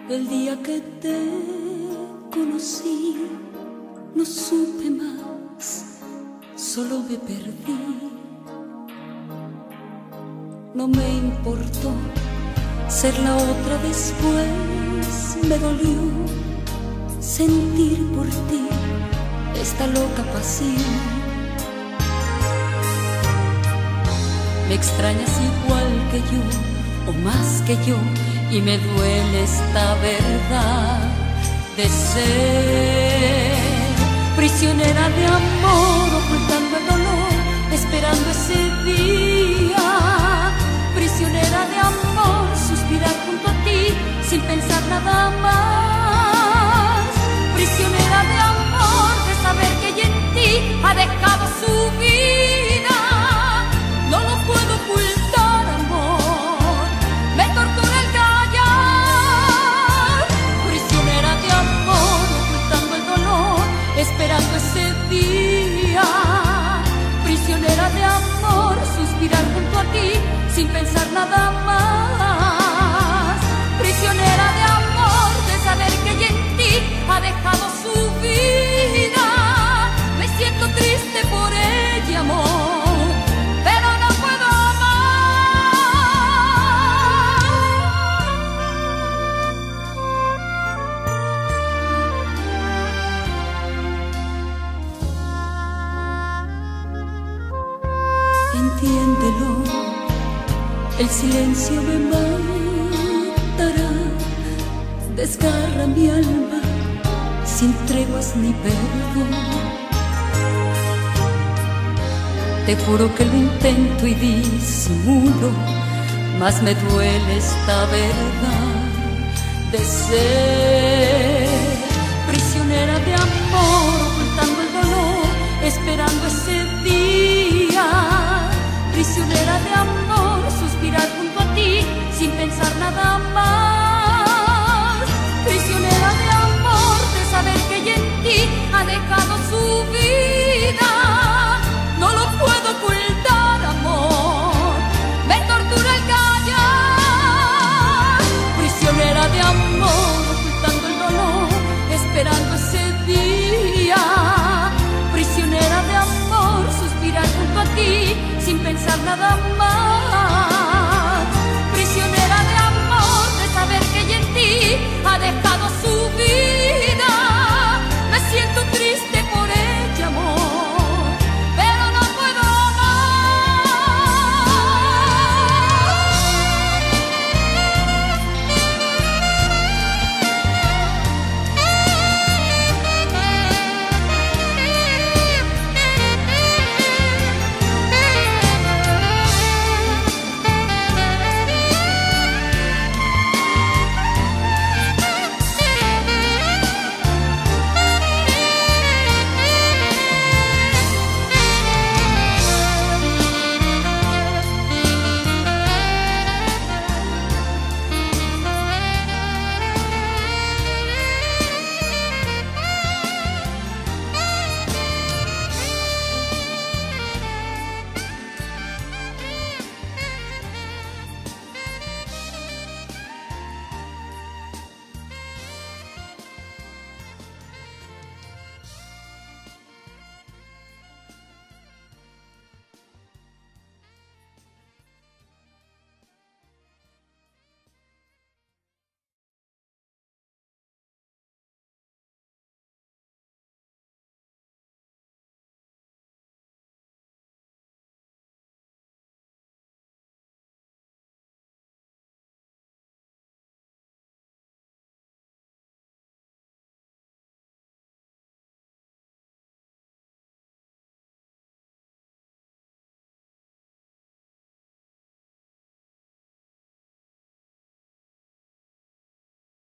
El día que te conocí, no supe más, solo me perdí. No me importó ser la otra después, me dolió sentir por ti esta loca pasión. Me extrañas igual que yo, o más que yo, y me duele esta verdad de ser prisionera de amor, ocultando el dolor, esperando ese día. Prisionera de amor, suspirar junto a ti sin pensar nada más. Prisionera de amor, de saber que ella en ti ha dejado su vida. No lo puedo ocultar, amor, me tortura el callar. Prisionera de amor, ocultando el dolor, esperando ese día. Prisionera de amor, suspirar junto a ti sin pensar nada más. Prisionera de amor, de saber que ella en ti ha dejado su vida. Me siento triste por ella, amor, pero no puedo amar. Entiéndelo, el silencio me matará, desgarra mi alma sin treguas ni perdón. Te juro que lo intento y disimulo, mas me duele esta verdad de ser prisionera de amor, ocultando el dolor, esperando ese día. Prisionera de amor, suspirar junto a ti sin pensar nada más. Prisionera de amor, de saber que ella en ti ha dejado su vida. No lo puedo ocultar, amor, me tortura el callar. Prisionera de amor, ocultando el dolor, esperando ese día. Prisionera de amor, suspirar junto a ti sin pensar nada